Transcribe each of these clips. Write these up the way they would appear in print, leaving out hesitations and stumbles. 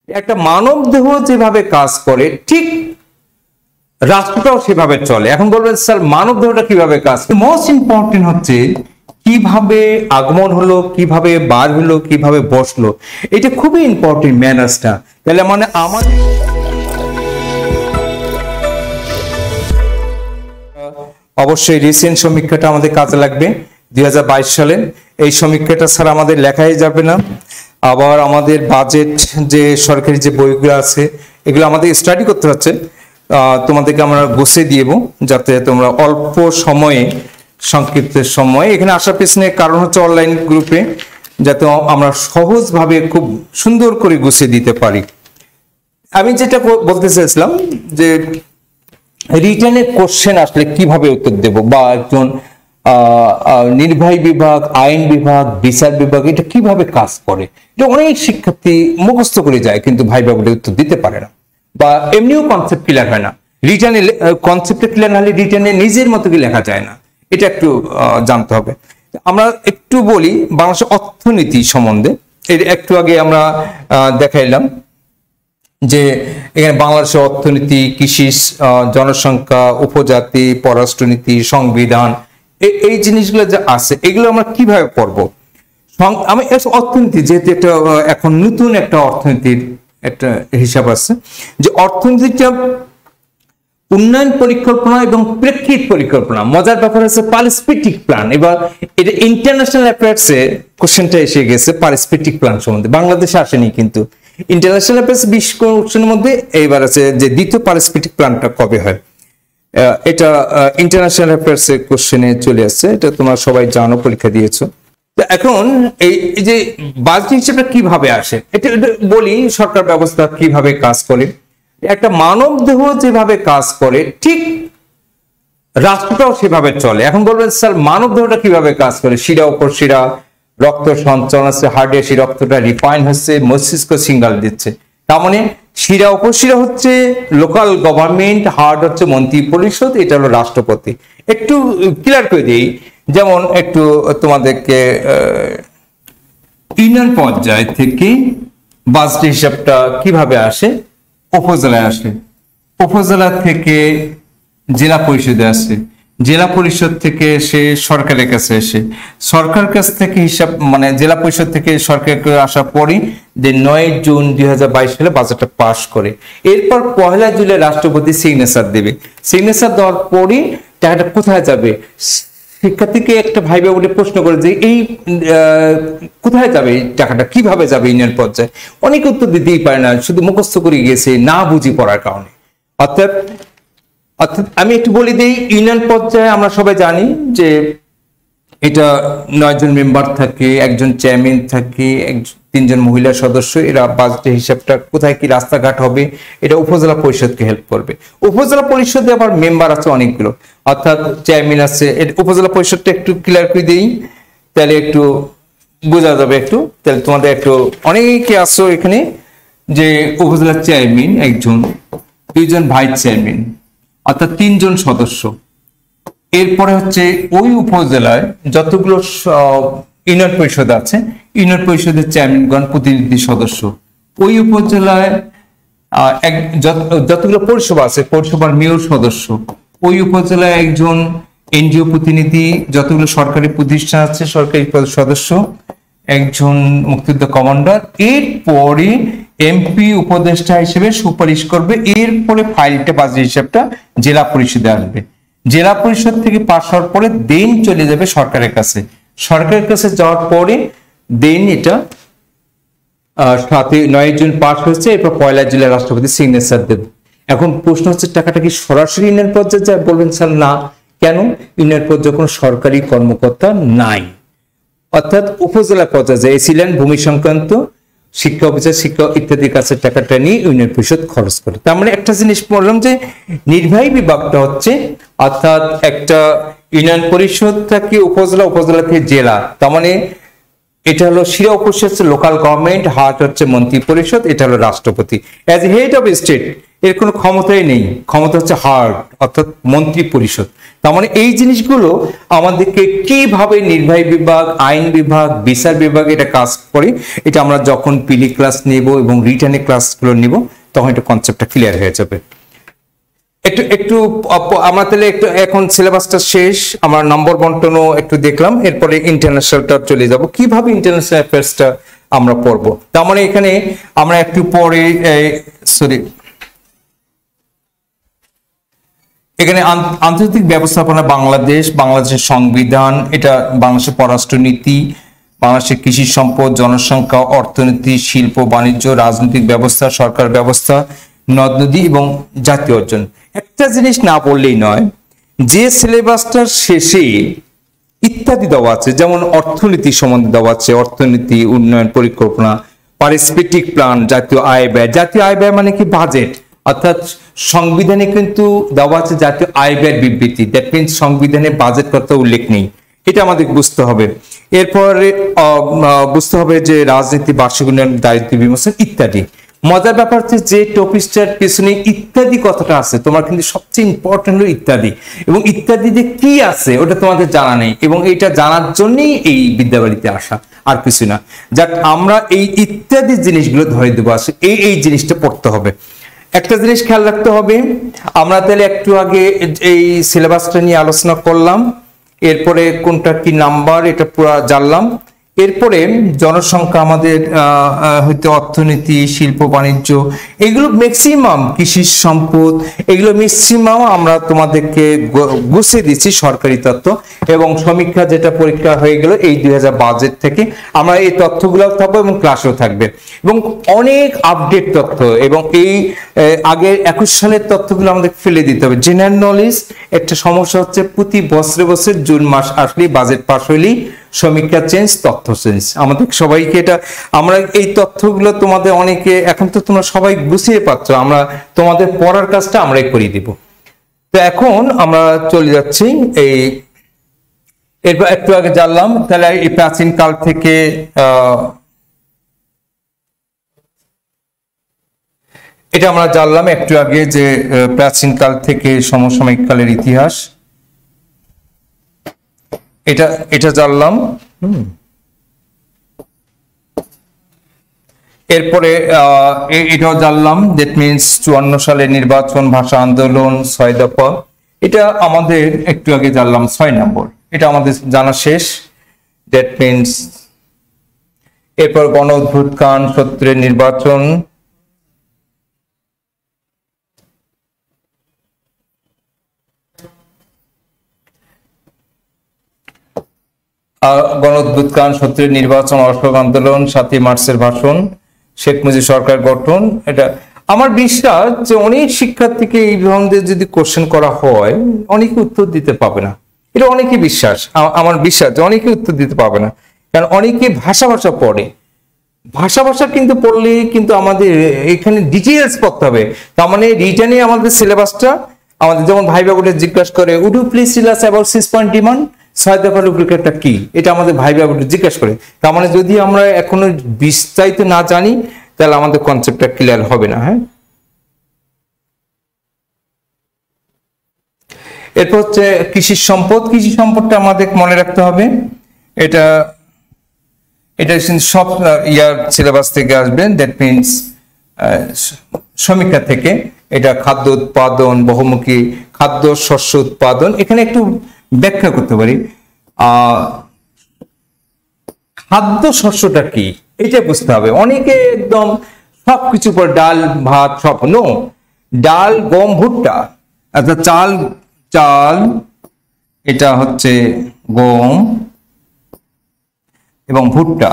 একটা মানব দেহ যেভাবে কাজ করে ঠিক রাষ্ট্রটাও সেভাবে চলে। এখন বলবেন স্যার মানব দেহটা কিভাবে কাজ করে? মোস্ট ইম্পর্টেন্ট হচ্ছে কিভাবে আগমন হলো, কিভাবে বার হলো, কিভাবে বসলো, এটা খুবই ইম্পর্টেন্ট ম্যানার্সটা। তাহলে মানে আমাদের অবশ্যই রিসেন্ট সমীক্ষাটা আমাদের কাজে লাগবে 2022 সালে। এই সমীক্ষাটা ছাড়া আমাদের লেখাই যাবে না। আবার আমাদের বাজেট যে সরকারি যে বইগুলো আছে এগুলো আমাদের স্টাডি করতে হচ্ছে, তোমাদেরকে আমরা গুছিয়ে দিব যাতে তোমরা অল্প সময়ে, সংক্ষিপ্ত সময়ে এখানে আসার পেছনে কারণ হচ্ছে অনলাইন গ্রুপে যাতে আমরা সহজভাবে খুব সুন্দর করে গুছিয়ে দিতে পারি। আমি যেটা বলতে চাইছিলাম যে রিটার্নের কোশ্চেন আসলে কিভাবে উত্তর দেব, বা একজন নির্বাহী বিভাগ, আইন বিভাগ, বিচার বিভাগ এটা কিভাবে কাজ করে, এটা অনেক শিক্ষার্থী মুখস্থ করে যায় কিন্তু ভাইবা বলে উত্তর দিতে পারে না, বা এমনিও কনসেপ্ট ক্লিয়ার হয় না। রিটার্নে কনসেপ্টে ক্লিয়ার না হলে রিটার্নে নিজের মতো কি লেখা যায় না, এটা একটু জানতে হবে। আমরা একটু বলি বাংলাদেশের অর্থনীতি সম্বন্ধে। এর একটু আগে আমরা দেখাইলাম যে এখানে বাংলাদেশের অর্থনীতি, কৃষি, জনসংখ্যা, উপজাতি, পররাষ্ট্রনীতি, সংবিধান, এই জিনিসগুলো যে আছে এগুলো আমরা কিভাবে পড়বো। আমি অর্থনীতি যেহেতু একটা এখন নতুন একটা অর্থনীতির একটা হিসাব আছে যে অর্থনীতিটা উন্নয়ন পরিকল্পনা এবং প্রেক্ষিত পরিকল্পনা। মজার ব্যাপার হচ্ছে পারস্পেক্টিভ প্ল্যান। এবার এটা ইন্টারন্যাশনাল অ্যাফেয়ার্সে কোশ্চেনটা এসে গেছে পারস্পেক্টিভ প্ল্যান সম্বন্ধে, বাংলাদেশে আসেনি কিন্তু ইন্টারন্যাশনাল অ্যাফেয়ার্স 20 কোশ্চেনের মধ্যে এইবার আছে যে দ্বিতীয় পারস্পেক্টিভ প্ল্যানটা কবে হয়। এটা ইন্টারন্যাশনাল অ্যাফেয়ার্স এর কোশ্চেনে চলে আসছে, এটা তোমরা সবাই জানো, পরীক্ষা দিয়েছো। এখন এই যে বাজেট হিসেবে কিভাবে আসে এটা বলি, সরকার ব্যবস্থা কিভাবে কাজ করে। একটা মানব দেহ যেভাবে কাজ করে ঠিক রাষ্ট্রটাও সেভাবে চলে। এখন বলবেন স্যার মানব দেহটা কিভাবে কাজ করে? শিরা উপশিরা, রক্ত সঞ্চালন আছে, হার্টে সেই রক্তটা রিফাইন হচ্ছে, মস্তিষ্ক সিগন্যাল দিচ্ছে। তার মানে শিরা উপশিরা হচ্ছে লোকাল গভর্নমেন্ট, হার্ট হচ্ছে মন্ত্রী পরিষদ, এটা হলো রাষ্ট্রপতি। একটু ক্লিয়ার করে দিই, যেমন একটু তোমাদেরকে ইউনিয়ন পর্যায় থেকে বাজেট হিসাবটা কিভাবে আসে, উপজেলায় আসে, উপজেলা থেকে জেলা পরিষদে আসে, জেলা পরিষদ থেকে সে সরকারের কাছে আসে, সরকার কাছ থেকে হিসাব মানে জেলা পরিষদ থেকে সরকারের আসার পরই যে 9 জুন 2022 সালে বাজেটটা পাস করে। এরপর 1 জুলাই রাষ্ট্রপতি সিগনেচার দেবে। সিগনেচার দেওয়ার পরই টাকাটা কোথায় যাবে? শিক্ষার্থীকে একটা ভাইবা বলে প্রশ্ন করে যে এই কোথায় যাবে টাকাটা, কিভাবে যাবে ইউনিয়ন পর্যায়ে? অনেক উত্তর দিতেই পারে না, শুধু মুখস্থ করে গিয়েছে না বুঝি পড়ার কারণে। অর্থাৎ আমি একটু বলি দিই, ইউনিয়ন পর্যায়ে আমরা সবাই জানি যে এটা 9 জন মেম্বার থাকে, একজন চেয়ারম্যান থাকে, 3 জন মহিলা সদস্য। এরা বাজেটের হিসাবটা কোথায় কি রাস্তাঘাট হবে এটা উপজেলা পরিষদকে হেল্প করবে। উপজেলা পরিষদে আবার মেম্বার আছে অনেকগুলো, অর্থাৎ চেয়ারম্যান আছে। উপজেলা পরিষদটা একটু ক্লিয়ার করে দিই তাহলে একটু বোঝা যাবে। একটু তাহলে তোমাদের একটু অনেকে আসছো এখানে যে উপজেলা চেয়ারম্যান একজন, 2 জন ভাইস চেয়ারম্যান, অর্থাৎ 3 জন সদস্য। এরপরে হচ্ছে ওই উপজেলায় যতগুলো ইউনিয়ন পরিষদ আছে, ইউনিয়ন পরিষদের চেয়ারম্যানগণ প্রতিনিধি সদস্য। ওই উপজেলায় যতগুলো পৌরসভা আছে, পৌরসভার মেয়র সদস্য। ওই উপজেলায় একজন এনজিও প্রতিনিধি, যতগুলো সরকারি প্রতিষ্ঠান আছে সরকারি সদস্য, একজন মুক্তিযোদ্ধা কমান্ডার। এরপরে এমপি উপদেষ্টা হিসেবে সুপারিশ করবে। এরপরে ফাইলটা বাজেট হিসাবটা জেলা পরিষদে আসবে। জেলা পরিষদ থেকে পাশ হওয়ার পরে দেন চলে যাবে সরকারের কাছে। সরকারের কাছে যাওয়ার পরে দেন এটা 9 জুন পাস হয়েছে, এরপর 1 জুলাই রাষ্ট্রপতি সিগনেচার দেবে। এখন প্রশ্ন হচ্ছে টাকাটা কি সরাসরি ইউনিয়ন পর্যায়ে যায়? বলবেন স্যার না। কেন? ইউনিয়ন পর্যায়ে কোনো সরকারি কর্মকর্তা নাই, অর্থাৎ উপজেলা পর্যায়ে যায়। এসিলেন ভূমি সংক্রান্ত শিক্ষা অফিসার, শিক্ষা ইত্যাদির কাছে টাকাটা নিয়ে ইউনিয়ন পরিষদ খরচ করে। তার মানে একটা জিনিস বললাম যে নির্বাহী বিভাগটা হচ্ছে অর্থাৎ একটা ইউনিয়ন পরিষদ থেকে উপজেলা, উপজেলা থেকে জেলা। তার মানে এটা হলো শিরা উপসেট লোকাল গভর্নমেন্ট, হার্ট হচ্ছে মন্ত্রী পরিষদ, এটা হলো রাষ্ট্রপতি। অ্যাজ হেড অফ স্টেট এর কোনো ক্ষমতাই নেই, ক্ষমতা হচ্ছে হার্ড অর্থাৎ মন্ত্রী পরিষদ। তার মানে এই জিনিসগুলো আমাদেরকে কিভাবে নির্বাহী বিভাগ, আইন বিভাগ, বিচার বিভাগ এটা কাজ করে, এটা আমরা যখন পিলি ক্লাস নেব এবং রিটার্নের ক্লাসগুলো নিব তখন এটা কনসেপ্টটা ক্লিয়ার হয়ে যাবে। একটু একটু আমরা তাহলে একটু এখন সিলেবাসটা শেষ, আমরা নম্বর বন্টনও একটু দেখলাম, এরপরে ইন্টারন্যাশনালটা চলে যাব, কিভাবে ইন্টারন্যাশনাল অ্যাফেয়ার্সটা আমরা পড়বো। তার মানে এখানে আমরা একটু পরে এখানে আন্তর্জাতিক ব্যবস্থাপনা বাংলাদেশ, বাংলাদেশের সংবিধান, এটা বাংলাদেশের পররাষ্ট্রনীতি, বাংলাদেশের কৃষি সম্পদ, জনসংখ্যা, অর্থনীতি, শিল্প বাণিজ্য, রাজনৈতিক ব্যবস্থা, সরকার ব্যবস্থা, নদ নদী এবং জাতীয় অর্জন। একটা জিনিস না বললেই নয়, যে সিলেবাসটার শেষে ইত্যাদি দেওয়া আছে, যেমন অর্থনীতি সম্বন্ধে দেওয়া আছে, অর্থনীতি, উন্নয়ন পরিকল্পনা, পারিস্পেটিক প্ল্যান, জাতীয় আয় ব্যয়। জাতীয় আয় ব্যয় মানে কি? বাজেট। অর্থাৎ সংবিধানে কিন্তু দেওয়া আছে জাতীয় আয় ব্যয়ের বিবৃতি, দ্যাট মিনস সংবিধানে বাজেট কথা উল্লেখ নেই, এটা আমাদের বুঝতে হবে। এরপরে বুঝতে হবে যে রাজনীতি, বার্ষিক উন্নয়ন, দারিদ্র বিমোচন ইত্যাদি। মজার ব্যাপার হচ্ছে যে টপিকসটার পিছনে ইত্যাদি কথাটা আছে, তোমার কিন্তু সবচেয়ে ইম্পর্টেন্ট হলো ইত্যাদি, এবং ইত্যাদিতে কি আছে ওটা তোমাদের জানা নেই, এবং এটা জানার জন্যই এই বিদ্যাবাড়িতে আসা, আর কিছু না। যাক, আমরা এই ইত্যাদি জিনিসগুলো ধরে দেবো, আসে এই জিনিসটা পড়তে হবে। একটা জিনিস খেয়াল রাখতে হবে, আমরা তাহলে একটু আগে এই সিলেবাসটা নিয়ে আলোচনা করলাম, এরপরে কোনটা কি নাম্বার এটা পুরো জানলাম, এরপরে জনসংখ্যা, আমাদের হয়তো অর্থনীতি, শিল্প বাণিজ্য, এগুলো ম্যাক্সিমাম কৃষি সম্পদ, এগুলো ম্যাক্সিমাম আমরা তোমাদেরকে গুছিয়ে দিচ্ছি সরকারি তথ্য, এবং সমীক্ষা যেটা পরীক্ষা হয়ে গেল এই 2000 বাজেট থেকে আমরা এই তথ্যগুলো থাকবো এবং ক্লাসও থাকবে, এবং অনেক আপডেট তথ্য, এবং এই আগের 21 সালের তথ্যগুলো আমাদের ফেলে দিতে হবে। জেনারেল নলেজ একটা সমস্যা হচ্ছে, প্রতি বছরে বছর জুন মাস আসলেই বাজেট পাস হইলেই সমীক্ষা চেঞ্জ, তথ্য চেঞ্জ, আমাদের সবাইকে এটা, আমরা এই তথ্যগুলো তোমাদের অনেকে এখন তো তোমরা সবাই গুছিয়ে পাচ্ছ, আমরা তোমাদের পড়ার কাজটা আমরাই করিয়ে দিব। তো এখন আমরা চলে যাচ্ছি এই, এরপর একটু আগে জানলাম তাহলে এই প্রাচীন কাল থেকে এটা আমরা জানলাম একটু আগে যে প্রাচীন কাল থেকে সমসাময়িক কালের ইতিহাস, এটা জানলাম। এরপরে এটাও জানলাম, দ্যাট মিনস 54 সালের নির্বাচন, ভাষা আন্দোলন, 6 দফা, এটা আমাদের একটু আগে জানলাম 6 নম্বর, এটা আমাদের জানা শেষ। দ্যাট মিনস এরপর গণ অভ্যুত্থান, 70 নির্বাচন, গণ অভ্যুত্থান, 70 নির্বাচন, অসহযোগ আন্দোলন, 7ই মার্চের ভাষণ, শেখ মুজিব সরকার গঠন। এটা আমার বিশ্বাস যে অনেক শিক্ষার্থীকে এই ধরনের যদি কোশ্চেন করা হয় অনেকে উত্তর দিতে পাবে না, এটা অনেকে বিশ্বাস, আমার বিশ্বাস যে অনেকে উত্তর দিতে পাবে না, কারণ অনেকে ভাষা পড়ে, ভাষা কিন্তু পড়লে কিন্তু আমাদের এখানে ডিটেলস পড়তে হবে। তার মানে রিটার্নে আমাদের সিলেবাসটা আমাদের যেমন ভাইবা বোর্ডে জিজ্ঞাসা করে, would you please tell us about 6 point demand, 6 দফার রূপরেখাটা কি, এটা আমাদের ভাইবা বোর্ডে জিজ্ঞাসা করে। তার মানে যদি আমরা এখনো বিস্তারিত না জানি তাহলে আমাদের কনসেপ্টটা ক্লিয়ার হবে না। হ্যাঁ, এরপর হচ্ছে কৃষি সম্পদ, কৃষি সম্পদটা আমাদের মনে রাখতে হবে, এটা সব ইয়ার সিলেবাস থেকে আসবে, দ্যাট মিনস সমীক্ষা থেকে। এটা খাদ্য উৎপাদন, বহুমুখী খাদ্য শস্য উৎপাদন, এখানে একটু ব্যাখ্যা করতে পারি, খাদ্য শস্যটা কি এটা বুঝতে হবে। অনেকে একদম সবকিছু পর ডাল ভাত সব, নো, ডাল, গম, ভুট্টা, আচ্ছা চাল, এটা হচ্ছে গম এবং ভুট্টা,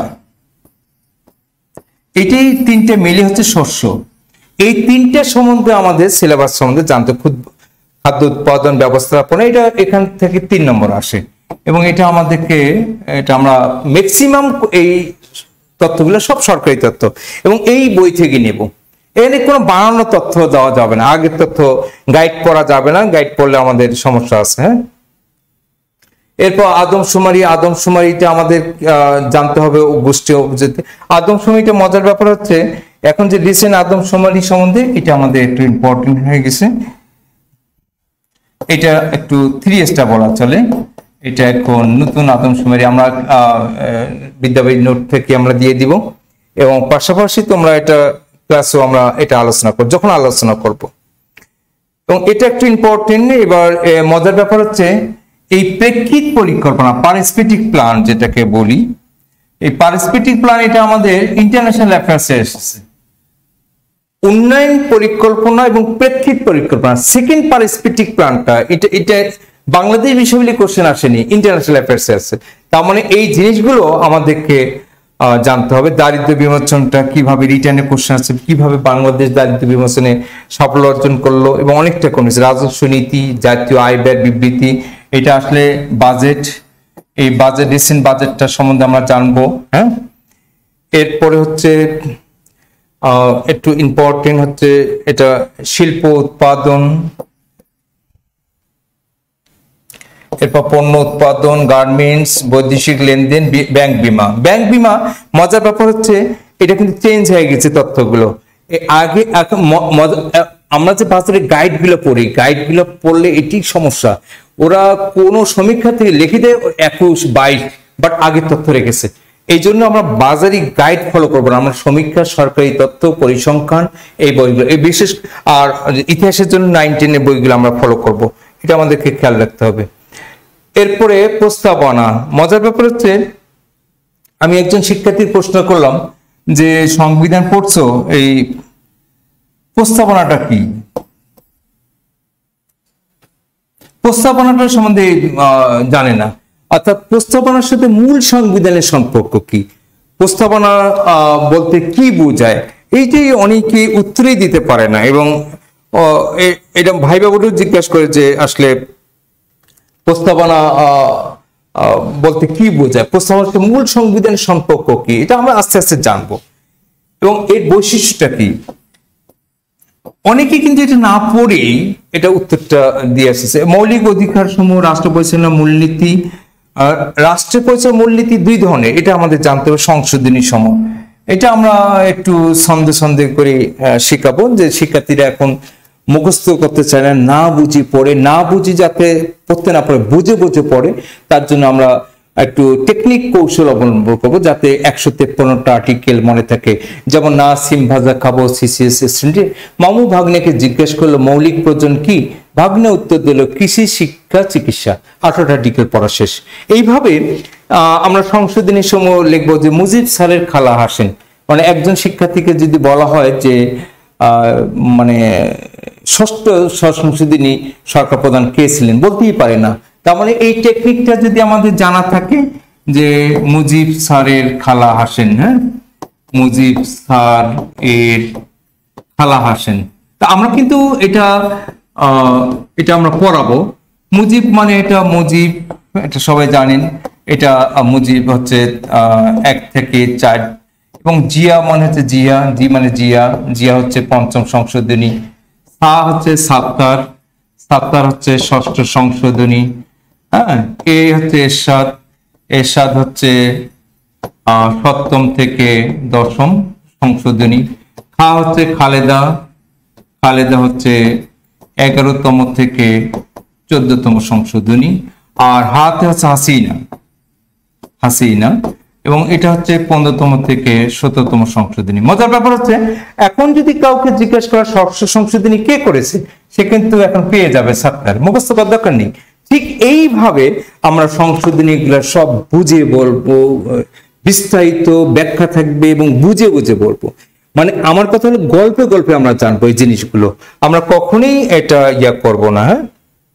এটাই তিনটে মিলে হচ্ছে শস্য। এই তিনটে সম্বন্ধে আমাদের সিলেবাস সম্বন্ধে জানতে, খাদ্য উৎপাদন ব্যবস্থাপনা, এটা এখান থেকে 3 নম্বর আসে, এবং এটা আমাদেরকে, এটা আমরা ম্যাক্সিমাম এই তথ্যগুলো সব সরকারি তথ্য এবং এই বই থেকে নেব। এখানে কোনো বানানো তথ্য দেওয়া যাবে না, আগের তথ্য গাইড করা যাবে না, গাইড করলে আমাদের সমস্যা আছে। হ্যাঁ, এরপর আদমশুমারিটা আমাদের জানতে হবে গোষ্ঠী অভিজাতি। আদমশুমারিটা মজার ব্যাপার হচ্ছে এখন যে রিসেন্ট আদমশুমারি সম্বন্ধে এটা আমাদের একটু ইম্পর্টেন্ট হয়ে গেছে, এটা একটু 3 বলা চলে। এটা এখন নতুন আদমশুমারি আমরা বিদ্যাবাড়ি নোট থেকে আমরা দিয়ে দিব, এবং পাশাপাশি তোমরা এটা ক্লাসেও আমরা এটা আলোচনা করব যখন আলোচনা করব, এবং এটা একটু ইম্পর্টেন্ট। এবার মজার ব্যাপার হচ্ছে এই প্রেক্ষিত পরিকল্পনা পারিস্পেটিক প্ল্যান যেটাকে বলি, এই পারিস্পেটিক প্ল্যান এটা আমাদের ইন্টারন্যাশনাল অ্যাফেয়ার্সে এসেছে। উন্নয়ন পরিকল্পনা এবং প্রেক্ষিত পরিকল্পনা সেকেন্ড পারিস্পেটিক প্ল্যানটা এটা বাংলাদেশ বিশ্ববিদ্যালয় কোশ্চেন আসেনি, ইন্টারন্যাশনাল অ্যাফেয়ার্সে আসছে। তার মানে এই জিনিসগুলো আমাদেরকে জানতে হবে। দারিদ্র্য বিমোচনটা কিভাবে রিটার্নে কোশ্চেন আছে, কিভাবে বাংলাদেশ দারিদ্র্য বিমোচনে সাফল্য অর্জন করলো এবং অনেকটা কমেছে। রাজস্ব নীতি, জাতীয় আয় ব্যয় বিবৃতি, এটা আসলে বাজেট, এই বাজেট রিসেন্ট বাজেটটা সম্বন্ধে আমরা জানবো। হ্যাঁ, এরপরে হচ্ছে একটু ইম্পর্টেন্ট হচ্ছে এটা শিল্প উৎপাদন, এরপর পণ্য উৎপাদন, গার্মেন্টস, বৈদেশিক লেনদেন, ব্যাংক বিমা। ব্যাংক বিমা মজার ব্যাপার হচ্ছে এটা কিন্তু চেঞ্জ হয়ে গেছে তথ্যগুলো। আগে আমরা যে বাজারে গাইডগুলো পড়ি, গাইডগুলো পড়লে এটি সমস্যা, ওরা কোনো সমীক্ষা থেকে লিখে দেয় 21, 22, বাট আগের তথ্য রেখেছে। এই জন্য আমরা বাজারি গাইড ফলো করবো না, আমরা সমীক্ষা, সরকারি তথ্য, পরিসংখ্যান এই বইগুলো, এই বিশেষ আর ইতিহাসের জন্য 9, 10 এর বইগুলো আমরা ফলো করব, এটা আমাদেরকে খেয়াল রাখতে হবে। এরপরে প্রস্তাবনা। মজার ব্যাপার হচ্ছে আমি একজন শিক্ষার্থীর প্রশ্ন করলাম যে সংবিধান পড়ছো, এই প্রস্তাবনাটা কি? প্রস্তাবনাটা সম্বন্ধে জানে না, অর্থাৎ প্রস্তাবনার সাথে মূল সংবিধানের সম্পর্ক কি, প্রস্তাবনা বলতে কি বোঝায়, এইটাই অনেকে উত্তরই দিতে পারে না। এবং এটা ভাই বাবুও জিজ্ঞাসা করে যে আসলে প্রস্তাবনা বলতে কি বোঝায়, প্রস্তাবনার সাথে মূল সংবিধানের সম্পর্ক কি, এটা আমরা আস্তে আস্তে জানবো এবং এর বৈশিষ্ট্যটা কি। অনেকে কিন্তু এটা না পড়েই এটা উত্তরটা দিয়ে আসছে। মৌলিক অধিকার সমূহ, রাষ্ট্র পরিচালনা মূলনীতি। রাষ্ট্রের পরিচালনা মূলনীতি 2 ধরনের, এটা আমাদের জানতে হবে। সংশোধনী সমূহ, এটা আমরা একটু সন্দেহ করে শেখাবো, যে শিক্ষার্থীরা এখন মুখস্থ করতে চায় না, না বুঝি পড়ে, না বুঝি যাতে পড়তে না পারে, বুঝে বুঝে পড়ে, তার জন্য আমরা একটু টেকনিক কৌশল অবলম্বন করবো যাতে 153টা আর্টিকেল মনে থাকে। যেমন না সিম ভাজা খাবো, সিসিএস স্টুডেন্ট মামু ভাগ্নেকে জিজ্ঞেস করলো মৌলিক প্রয়োজন কি, ভাগ্নে উত্তর দিল কৃষি, শিক্ষা, চিকিৎসা। 18টা আর্টিকেল পড়া শেষ। এইভাবে আমরা সংশোধনী সমূহ লিখবো যে মুজিব স্যারের খালা হাসেন, মানে একজন শিক্ষার্থীকে যদি বলা হয় যে মানে 6ষ্ঠ সংশোধনী সরকার প্রধান কে ছিলেন, বলতেই পারে না। তার মানে এই টেকনিকটা যদি আমাদের জানা থাকে যে মুজিব স্যারের খালা হাসেন, হ্যাঁ, মুজিব স্যার এর খালা হাসেন, তা আমরা কিন্তু এটা আমরা পড়াবো। মুজিব মানে এটা মুজিব, এটা সবাই জানেন, এটা মুজিব হচ্ছে 1 থেকে 4, এবং জিয়া মানে হচ্ছে জিয়া, জি মানে জিয়া, জিয়া হচ্ছে 5ম সংশোধনী, সা হচ্ছে সাত্তার, সাত্তার হচ্ছে 6ষ্ঠ সংশোধনী, হ্যাঁ, এ হচ্ছে এরশাদ, এরশাদ হচ্ছে 7ম থেকে 10ম সংশোধনী, খা হচ্ছে খালেদা, খালেদা হচ্ছে 11তম থেকে 14তম সংশোধনী, আর হাতে হচ্ছে হাসিনা, হাসিনা, এবং এটা হচ্ছে 15তম থেকে 17তম সংশোধনী। মজার ব্যাপার হচ্ছে এখন যদি কাউকে জিজ্ঞেস করা 6ষ্ঠ সংশোধনী কে করেছে, সে কিন্তু এখন পেয়ে যাবে সাত্তার, মুখস্থ করার দরকার নেই। ঠিক এইভাবে আমরা সংশোধনী গুলা সব বুঝে বলবো, বিস্তারিত ব্যাখ্যা থাকবে এবং বুঝে বুঝে বলবো। মানে আমার কথা হলো গল্পে গল্পে আমরা জানবো এই জিনিসগুলো, আমরা কখনোই এটা করব না। হ্যাঁ,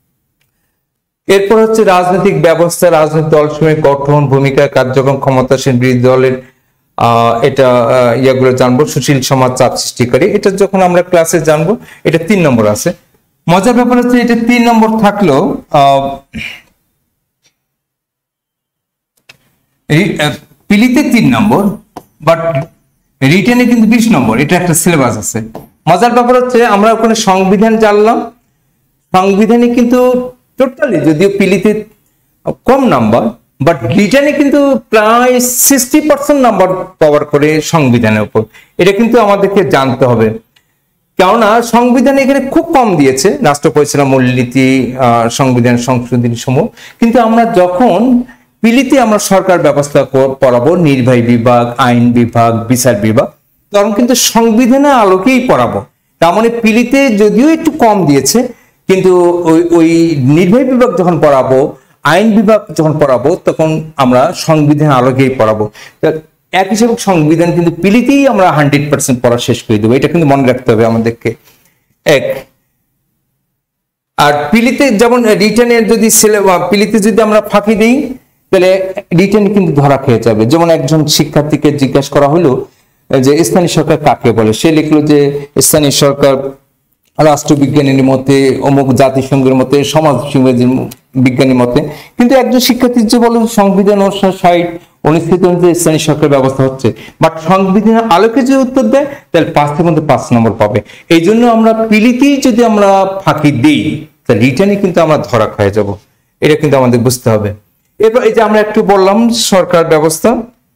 এরপর হচ্ছে রাজনৈতিক ব্যবস্থা, রাজনৈতিক দলসমূহের গঠন, ভূমিকা, কার্যক্রম, ক্ষমতাসীন বিরোধী দলের এটা গুলো জানবো। সুশীল সমাজ, চাপ সৃষ্টিকারী, এটা যখন আমরা ক্লাসে জানবো। এটা 3 নম্বর আছে। মজার ব্যাপার হচ্ছে এটা 3 নম্বর থাকলেও পিলিতে 3 নম্বর, বাট রিটেনে কিন্তু 20 নম্বর, এটা একটা সিলেবাস আছে। মজার ব্যাপার হচ্ছে আমরা ওখানে সংবিধান জানলাম, সংবিধানে কিন্তু টোটালি যদিও পিলিতে কম নাম্বার, বাট রিটার্নে কিন্তু প্রায় 60% নাম্বার কভার করে সংবিধানের উপর। এটা কিন্তু আমাদেরকে জানতে হবে, কেননা সংবিধান এখানে খুব কম দিয়েছে, রাষ্ট্র পরিচালনা মূলনীতি, সংবিধান সংশোধনী সমূহ, কিন্তু আমরা যখন পিলিতে আমরা সরকার ব্যবস্থা পড়াবো, নির্বাহী বিভাগ, আইন বিভাগ, বিচার বিভাগ, তখন কিন্তু সংবিধানের আলোকেই পড়াবো। তার মানে পিলিতে যদিও একটু কম দিয়েছে, কিন্তু ওই নির্বাহী বিভাগ যখন পড়াবো, আইন বিভাগ যখন পড়াবো, তখন আমরা সংবিধান আলোকেই পড়াবো। এক হিসেবে সংবিধান কিন্তু পিলিতেই আমরা 100% পড়া শেষ করে দেবো, এটা কিন্তু মনে রাখতে হবে আমাদেরকে। এক, আর পিলিতে যেমন রিটার্নের যদি পিলিতে যদি আমরা ফাঁকি দিই, তাহলে রিটার্ন কিন্তু ধরা খেয়ে যাবে। যেমন একজন শিক্ষার্থীকে জিজ্ঞাসা করা হলো যে স্থানীয় সরকার কাকে বলে, সে লিখলো যে স্থানীয় সরকার রাষ্ট্রবিজ্ঞানীর মতে, অমুক জাতিসংঘের মতে, সমাজ বিজ্ঞানীর মতে, কিন্তু একজন শিক্ষার্থী যে বলে সংবিধান 60 অনুচ্ছেদ স্থানীয় সরকার ব্যবস্থা হচ্ছে, বাট সংবিধানের আলোকে যে উত্তর দেয়, তাহলে 5 মধ্যে 5 নম্বর পাবে। এই জন্য আমরা পিলিতেই যদি আমরা ফাঁকি দিই, তাহলে রিটার্নে কিন্তু আমরা ধরা খেয়ে যাব, এটা কিন্তু আমাদের বুঝতে হবে। এরপর এই যে আমরা একটু বললাম সরকার ব্যবস্থা,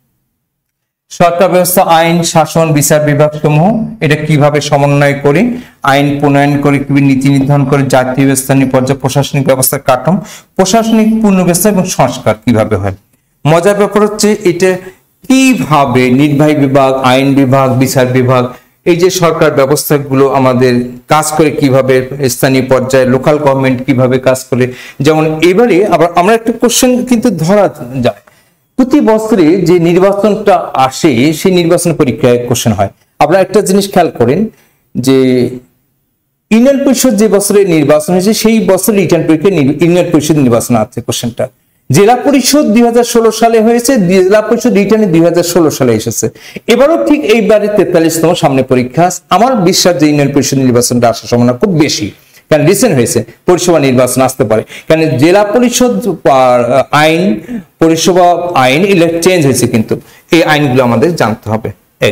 আইন, শাসন, বিচার বিভাগ সমূহ এটা কিভাবে সমন্বয় করে আইন প্রণয়ন করে, কিভাবে নীতি নির্ধারণ করে, জাতীয় স্থানীয় পর্যায়ে প্রশাসনিক ব্যবস্থার কাঠামো, প্রশাসনিক পুনর্ব্যবস্থা এবং সংস্কার কিভাবে হয়। মজার ব্যাপার হচ্ছে এটা কিভাবে নির্বাহী বিভাগ, আইন বিভাগ, বিচার বিভাগ, এই যে সরকার ব্যবস্থাগুলো আমাদের কাজ করে, কিভাবে স্থানীয় পর্যায়ে লোকাল গভর্নমেন্ট কিভাবে কাজ করে। যেমন এবারে আবার আমরা একটা কোশ্চেন কিন্তু ধরা যায়, প্রতি বছরে যে নির্বাচনটা আসে, সেই নির্বাচন পরীক্ষায় কোশ্চেন হয়। আপনারা একটা জিনিস খেয়াল করেন যে ইউনিয়ন পরিষদ যে বছরে নির্বাচন হয়েছে, সেই বছর রিটার্ন পরীক্ষায় ইউনিয়ন পরিষদ নির্বাচন আছে কোশ্চেনটা। জেলা পরিষদ 2016 সালে হয়েছে, জেলা পরিষদ রিটার্নে 2016 সালে এসেছে। এবারও ঠিক এইবারে 43তম সামনে পরীক্ষা। আমার বিশ্বাস যে ইউনিয়ন পরিষদ নির্বাচনটা আসার সম্ভাবনা খুব বেশি, কারণ রিসেন্ট হয়েছে, পরিষেবা নির্বাচন আসতে পারে, কারণ জেলা পরিষদ আইন, পরিষেবা আইন এগুলো চেঞ্জ হয়েছে, কিন্তু এই আইনগুলো আমাদের জানতে হবে।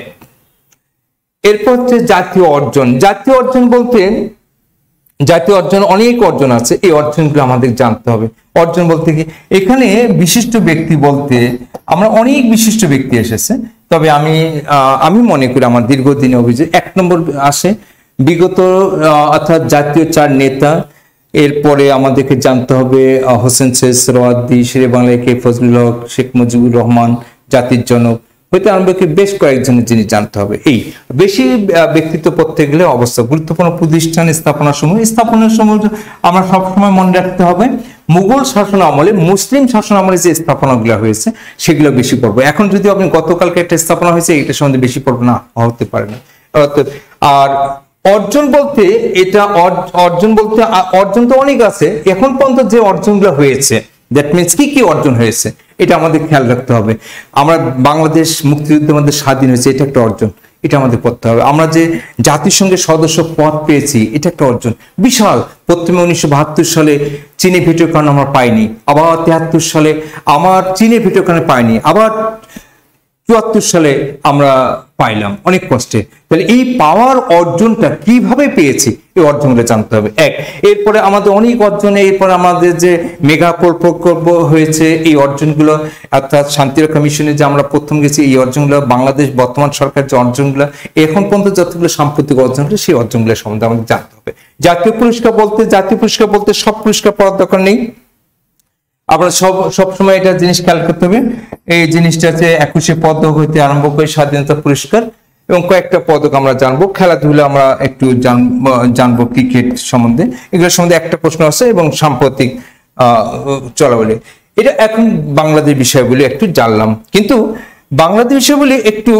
এরপর হচ্ছে জাতীয় অর্জন। জাতীয় অর্জন বলতে, জাতীয় অর্জন অনেক অর্জন আছে, এই অর্জনগুলো আমাদের জানতে হবে। অর্জন বলতে কি, এখানে বিশিষ্ট ব্যক্তি বলতে আমরা অনেক বিশিষ্ট ব্যক্তি এসেছে, তবে আমি মনে করি আমার দীর্ঘদিনে অভিযোগ 1 নম্বর আসে বিগত অর্থাৎ জাতীয় 4 নেতা। এরপরে আমাদেরকে জানতে হবে হোসেন শেখ সোহরাওয়ার্দী, শেরে বাংলা কে ফজলুল হক, শেখ মুজিবুর রহমান, জাতির জনক হইতে আরম্ভ করে বেশ কয়েকজনের জিনিস জানতে হবে। এই বেশি ব্যক্তিত্ব পড়তে গেলে অবস্থা গুরুত্বপূর্ণ প্রতিষ্ঠান, স্থাপনার সময় আমরা সবসময় মনে রাখতে হবে মুঘল শাসন আমলে, মুসলিম শাসন আমলে যে স্থাপনাগুলো হয়েছে সেগুলো বেশি পড়বো। এখন যদি আপনি গতকালকে একটা স্থাপনা হয়েছে, এটা সম্বন্ধে বেশি পড়বো না, হতে পারে না। আর অর্জন বলতে, এটা অর্জন বলতে অর্জন তো অনেক আছে, এখন পর্যন্ত যে অর্জনগুলো হয়েছে, দ্যাট মিনস কি কি অর্জন হয়েছে, এটা আমাদের খেয়াল রাখতে হবে। আমরা বাংলাদেশ মুক্তিযুদ্ধের মধ্যে স্বাধীন হয়েছে, এটা একটা অর্জন, এটা আমাদের পড়তে হবে। আমরা যে জাতিসংঘের সদস্য পদ পেয়েছি, এটা একটা অর্জন বিশাল। প্রথমে 1972 সালে চীনে ভিটো কারণ আমরা পাইনি, আবার 73 সালে আমার চীনে ভিটো কারণে পাইনি, আবার 74 সালে আমরা পাইলাম অনেক কষ্টে। তাহলে এই পাওয়ার অর্জনটা কিভাবে পেয়েছি, এই অর্জনগুলো জানতে হবে। এরপরে আমাদের অনেক অর্জন, এরপরে আমাদের যে মেগা প্রকল্প হয়েছে, এই অর্জনগুলো, অর্থাৎ শান্তিরক্ষা মিশনে যে আমরা প্রথম গেছি, এই অর্জনগুলো, বাংলাদেশ বর্তমান সরকার যে অর্জনগুলো, এখন পর্যন্ত যতগুলো সাম্প্রতিক অর্জন হলো, সেই অর্জনগুলো সম্বন্ধে আমাদের জানতে হবে। জাতীয় পুরস্কার বলতে সব পুরস্কার পড়ার দরকার নেই, আপনারা সবসময় এটা জিনিস খেয়াল করতে হবে। এই জিনিসটা আছে 21শে পদক হইতে আরম্ভ করে স্বাধীনতা পুরস্কার এবং কয়েকটা পদক আমরা জানবো। খেলাধুলা আমরা একটু জানবো, ক্রিকেট সম্বন্ধে, এগুলোর সম্বন্ধে একটা প্রশ্ন আছে, এবং সাম্প্রতিক চলাবলী। এটা এখন বাংলাদেশ বিষয়গুলি একটু জানলাম, কিন্তু বাংলাদেশ বিষয়গুলি একটু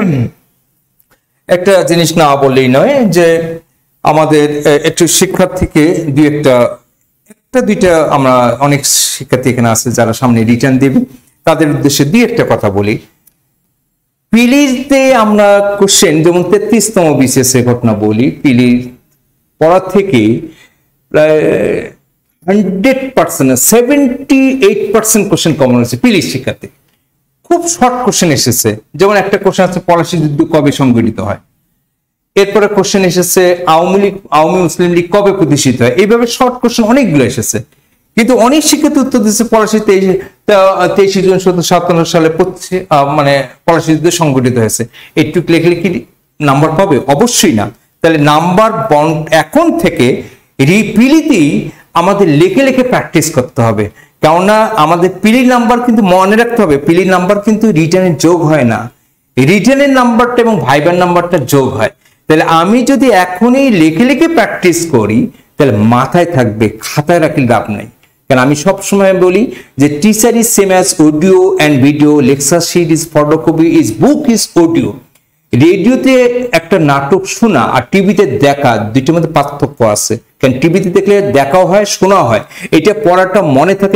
একটা জিনিস না বললেই নয়, যে আমাদের একটু শিক্ষার্থীকে দুইটা আমরা অনেক শিক্ষার্থী এখানে আছে যারা সামনে রিটার্ন দেবে, তাদের উদ্দেশ্যে একটা কথা বলি। পিলিতে আমরা কোশ্চেন, যেমন 33তম বিসিএস এর ঘটনা বলি, পিলি পড়া থেকে প্রায় 100%, 78% কোশ্চেন কমন হয়েছে পিলির শিক্ষার্থী। খুব শর্ট কোশ্চেন এসেছে, যেমন একটা কোশ্চেন আছে পলাশী যুদ্ধ কবে সংঘটিত হয়, এরপরে কোশ্চেন এসেছে আওয়ামী মুসলিম লীগ কবে প্রতিষ্ঠিত হয়। এইভাবে শর্ট কোশ্চেন অনেকগুলো এসেছে, কিন্তু অনেক শিক্ষার্থী উত্তর দিচ্ছে পলাশী 23 জুন 1757 সালে মানে পলাশী যুদ্ধ সংঘটিত হয়েছে। একটু লিখলে কি নাম্বার পাবে? অবশ্যই না। তাহলে নাম্বার এখন থেকে পিলিতেই আমাদের লিখে লিখে প্র্যাকটিস করতে হবে, কেননা আমাদের পিলি নাম্বার কিন্তু মনে রাখতে হবে, পিলি নাম্বার কিন্তু রিটার্নের যোগ হয় না, রিটার্নের নাম্বারটা এবং ভাইবার নাম্বারটা যোগ হয়। তাহলে আমি যদি এখনই লিখে লিখে প্র্যাকটিস করি তাহলে মাথায় থাকবে, খাতায় রাখলে লাভ নাই। কারণ আমি সবসময় বলি যে teacher is same as audio and video, lecture sheet is photocopy, is book is audio. রেডিওতে একটা নাটক শোনা আর টিভিতে দেখা দুইটার মধ্যে পার্থক্য আছে। কারণ টিভিতে দেখলে দেখাও হয়, শোনাও হয়, এটা পড়াটা মনে থাকে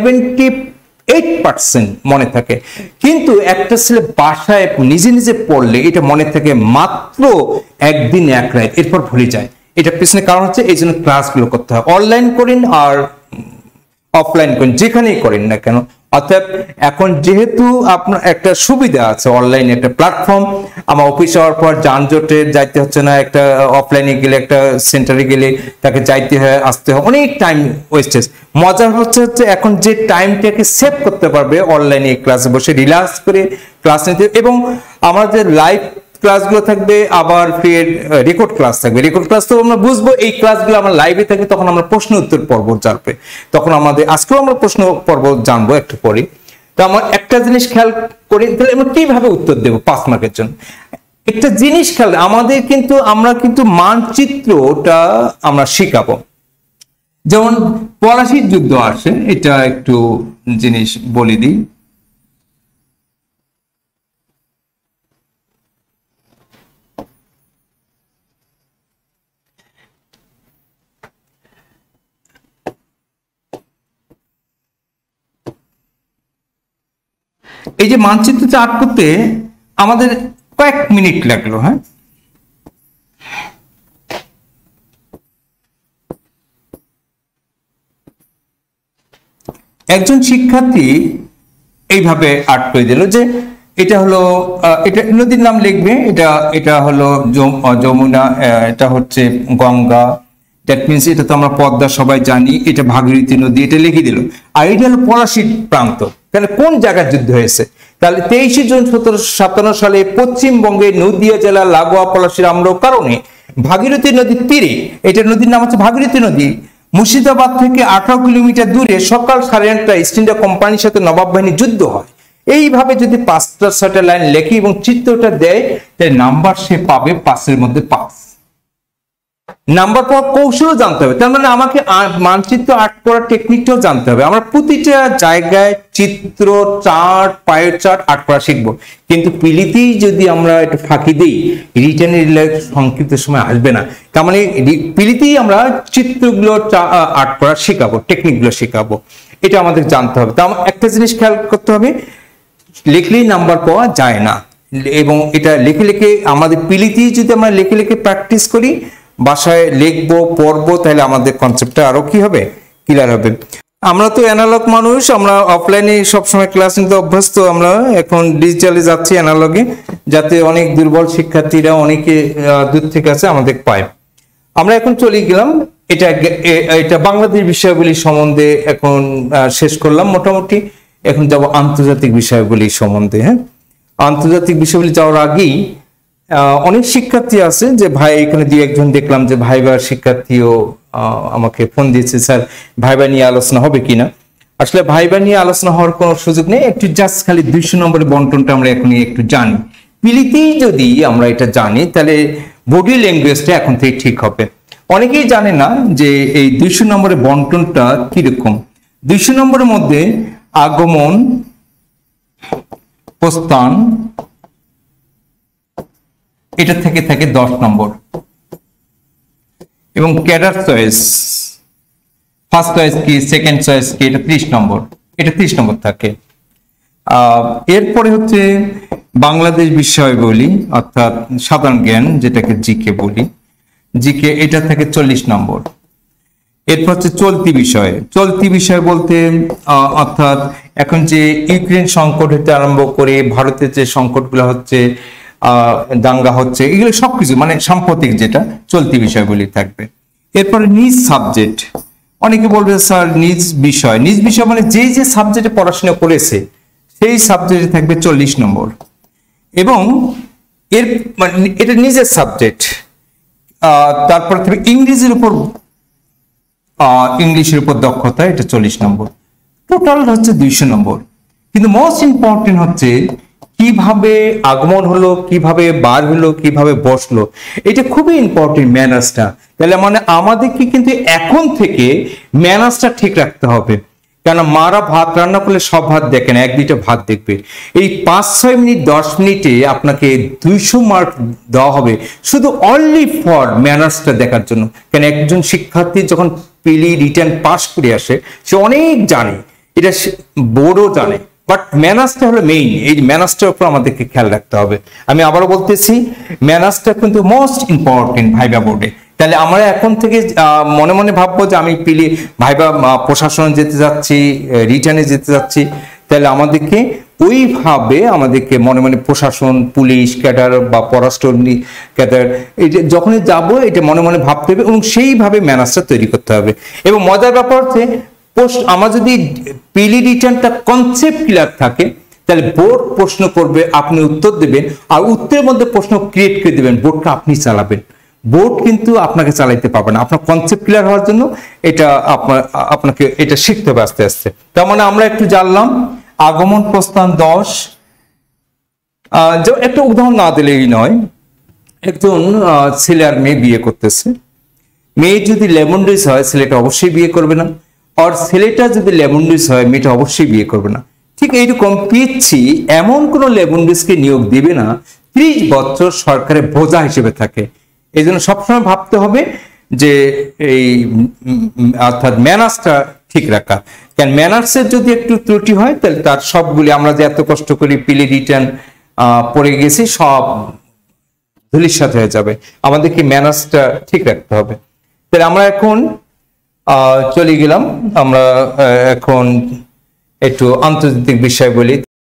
78% মনে থাকে। কিন্তু একটা ছেলে বাসায় নিজে নিজে পড়লে এটা মনে থাকে মাত্র একদিন এক রাত, এরপর ভুলে যায়। এটা পিছনে কারণ হচ্ছে এই জন্য ক্লাসগুলো করতে হয়। অনলাইন করেন আর অফলাইন করেন, যেখানেই করেন না কেন। অর্থাৎ এখন যেহেতু আপনার একটা সুবিধা আছে, অনলাইনে একটা প্ল্যাটফর্ম, আমার অফিস হওয়ার পর যানজটে যাইতে হচ্ছে না, একটা অফলাইনে গেলে একটা সেন্টারে গেলে তাকে যাইতে হয়, আসতে হয়, অনেক টাইম ওয়েস্টেজ। মজার হচ্ছে এখন যে টাইমটাকে সেভ করতে পারবে অনলাইনে ক্লাসে বসে রিল্যাক্স করে ক্লাস নিতে, এবং আমাদের লাইভ ক্লাসগুলো থাকবে, আবার ফের রেকর্ড ক্লাস থাকবে। রেকর্ড ক্লাস তো আমরা বুঝবো, এই ক্লাসগুলো আমরা লাইভে থাকবে, তখন আমরা প্রশ্ন উত্তর পর্ব জানবে, তখন আমাদের আজকেও আমরা প্রশ্ন পর্ব জানবো একটু পরে। তো আমার একটা জিনিস খেয়াল করি, তাহলে আমরা কিভাবে উত্তর দেবো 5 মার্কের জন্য। একটা জিনিস খেয়াল, আমরা কিন্তু মানচিত্রটা আমরা শিখাবো। যেমন পলাশীর যুদ্ধ আসে, এটা একটু জিনিস বলে দিই। এই যে মানচিত্র চার্ট করতে আমাদের কয়েক মিনিট লাগলো। হ্যাঁ, একজন শিক্ষার্থী এইভাবে আর্ট করে দিল যে এটা হলো, এটা নদীর নাম লিখবে, এটা হলো যমুনা, এটা হচ্ছে গঙ্গা, দ্যাট মিনস এটা তো আমরা পদ্মা সবাই জানি, এটা ভাগীরথী নদী, এটা লিখে দিল। আর এটা হলো পলাশীর প্রান্ত। তাহলে কোন জায়গার যুদ্ধ হয়েছে? তাহলে 23 জুন 1757 সালে পশ্চিমবঙ্গের নদিয়া জেলা লাগোয়া পলাশীর আম্র কারণে ভাগীরথী নদীর তীরে, এটা নদীর নাম হচ্ছে ভাগীরথী নদী, মুর্শিদাবাদ থেকে 18 কিলোমিটার দূরে সকাল 8:30 ইস্ট ইন্ডিয়া কোম্পানির সাথে নবাব বাহিনীর যুদ্ধ হয়। এইভাবে যদি 5টা লাইন লেখে এবং চিত্রটা দেয়, তাহলে নাম্বার সে পাবে 5-এর মধ্যে 5। নাম্বার পাওয়ার কৌশলও জানতে হবে, তার মানে আমাকে মানচিত্র আর্ট করার টেকনিকটাও জানতে হবে। আমরা প্রতিটা জায়গায় চিত্র, চার্ট, পায়ের চার্ট আর্ট করা শিখবো। কিন্তু পিলিতেই যদি আমরা একটু ফাঁকি দিই, রিটার্নের সংক্ষিপ্ত সময় আসবে না। তার মানে পিলিতেই আমরা চিত্রগুলো আর্ট করা শেখাবো, টেকনিকগুলো শেখাবো, এটা আমাদের জানতে হবে। তা একটা জিনিস খেয়াল করতে হবে, লিখলেই নাম্বার পাওয়া যায় না, এবং এটা লিখে লিখে আমাদের পিলিতেই যদি আমরা লিখে লিখে প্র্যাকটিস করি, বাসায় লিখবো, পড়বো, তাহলে আমাদের কনসেপ্টটা আরো কি হবে, ক্লিয়ার হবে। আমরা তো অ্যানালগ মানুষ, আমরা অফলাইনে সবসময় ক্লাস নিতে অভ্যস্ত, আমরা এখন ডিজিটালে যাচ্ছি অ্যানালগে, যাতে অনেক দুর্বল শিক্ষার্থীরা অনেকে দূর থেকে আছে আমাদের পায়। আমরা এখন চলে গেলাম, এটা বাংলাদেশ বিষয়াবলী সম্বন্ধে এখন শেষ করলাম মোটামুটি। এখন যাব আন্তর্জাতিক বিষয়াবলী সম্বন্ধে। হ্যাঁ, আন্তর্জাতিক বিষয়াবলী যাওয়ার আগেই অনেক শিক্ষার্থী আছে যে ভাই, এখানে 2-1 দেখলাম যে ভাইবা শিক্ষার্থীও আমাকে ফোন দিয়েছে, স্যার ভাইবা নিয়ে আলোচনা হবে কিনা। আসলে ভাইবা নিয়ে আলোচনা হওয়ার কোনো সুযোগ নেই, একটু জাস্ট খালি 200 নম্বরের বন্টনটা আমরা এখন একটু জানি। পিলিতেই যদি আমরা এটা জানি, তাহলে বডি ল্যাঙ্গুয়েজটা এখন থেকে ঠিক হবে। অনেকেই জানে না যে এই 200 নম্বরের বন্টনটা কিরকম। 200 নম্বরের মধ্যে আগমন, প্রস্থান, এটা থেকে থাকে 10 নম্বর, এবং ক্যাডার চয়েস, ফার্স্ট চয়েস কি, সেকেন্ড চয়েস কি, এটা 30 নম্বর, এটা 30 নম্বর থাকে। এরপরে হচ্ছে বাংলাদেশ বিষয়াবলী অর্থাৎ সাধারণ জ্ঞান, যেটাকে জিকে বলি, জিকে, এটা থেকে 40 নম্বর। এরপর হচ্ছে চলতি বিষয়। চলতি বিষয় বলতে অর্থাৎ এখন যে ইউক্রেন সংকট হতে আরম্ভ করে ভারতের যে সংকটগুলো হচ্ছে, দাঙ্গা হচ্ছে, এগুলো সবকিছু মানে সাম্প্রতিক যেটা চলতি বিষয়গুলি থাকবে। এরপরে নিজ সাবজেক্ট, অনেকে বলবে স্যার নিজ বিষয়, নিজ বিষয় মানে যে যে সাবজেক্টে পড়াশোনা করেছে সেই সাবজেক্টে থাকবে 40 নম্বর, এবং এর মানে এটা নিজের সাবজেক্ট। তারপর থাকবে ইংরেজির উপর, ইংলিশের উপর দক্ষতা, এটা 40 নম্বর, টোটাল হচ্ছে 200 নম্বর। কিন্তু মোস্ট ইম্পর্টেন্ট হচ্ছে কিভাবে আগমন হলো, কিভাবে বার হলো, কিভাবে বসলো, এটা খুবই ইম্পর্টেন্ট ম্যানার্সটা। তাহলে মানে আমাদেরকে কিন্তু এখন থেকে ম্যানার্সটা ঠিক রাখতে হবে। কেন মারা ভাত রান্না করলে সব ভাত দেখে না, 1-2টা ভাত দেখবে। এই 5-6 মিনিট 10 মিনিটে আপনাকে 200 মার্ক দেওয়া হবে শুধু অনলি ফর ম্যানার্সটা দেখার জন্য। কেন একজন শিক্ষার্থী যখন পিলি রিটার্ন পাস করে আসে সে অনেক জানে, এটা বোর্ডও জানে, বাট ম্যানার্সটা হলো মেইন। এই ম্যানার্সটার উপর আমাদেরকে খেয়াল রাখতে হবে। আমি আবারও বলতেছি, ম্যানার্সটা কিন্তু মোস্ট ইম্পর্টেন্ট ভাইবা বোর্ডে। তাহলে আমরা এখন থেকে মনে মনে ভাববো যে আমি পিলি ভাইবা প্রশাসনে যেতে যাচ্ছি, রিটার্নে যেতে যাচ্ছি, তাহলে আমাদেরকে ওইভাবে আমাদেরকে মনে মনে প্রশাসন, পুলিশ ক্যাডার বা পররাষ্ট্র ক্যাডার এটা যখনই যাব এটা মনে মনে ভাবতে হবে এবং সেইভাবে ম্যানার্সটা তৈরি করতে হবে। এবং মজার ব্যাপার হচ্ছে আমার যদি পিলি রিটার্নটা কনসেপ্ট ক্লিয়ার থাকে তাহলে বোর্ড প্রশ্ন করবে, আপনি উত্তর দেবেন, আর উত্তরের মধ্যে প্রশ্ন ক্রিয়েট করে দেবেন, বোর্ডটা আপনি চালাবেন। বোর্ড কিন্তু আপনাকে চালাইতে পারবে না। আপনার কনসেপ্ট ক্লিয়ার হওয়ার জন্য এটা আপনাকে এটা শিখতে হবে আস্তে আস্তে। তার মানে আমরা একটু জানলাম আগমন প্রস্থান 10। একটা উদাহরণ না দিলেই নয়, একজন ছেলে আর মেয়ে বিয়ে করতেছে। মেয়ে যদি লেমন ড্রিস হয় ছেলেটা অবশ্যই বিয়ে করবে না, আর ছেলেটা যদি লেমন ড্রিস হয় মেয়েটা অবশ্যই বিয়ে করবে না। ঠিক এইরকম পিচ্ছি এমন কোন লেমন ড্রিসকে নিয়োগ দিবে না 30 বছর সরকারের বোঝা হিসেবে থাকে। এই জন্য সবসময় ভাবতে হবে যে এই অর্থাৎ ম্যানার্সটা ঠিক রাখা। কারণ ম্যানার্সের যদি একটু ত্রুটি হয় তাহলে তার সবগুলি আমরা যে এত কষ্ট করি পিলি রিটার্ন পড়ে গেছি সব ধুলিস্যাৎ হয়ে যাবে। আমাদেরকে ম্যানার্সটা ঠিক রাখতে হবে। তাহলে আমরা এখন চলে গেলাম, আমরা এখন একটু আন্তর্জাতিক বিষয় বলি।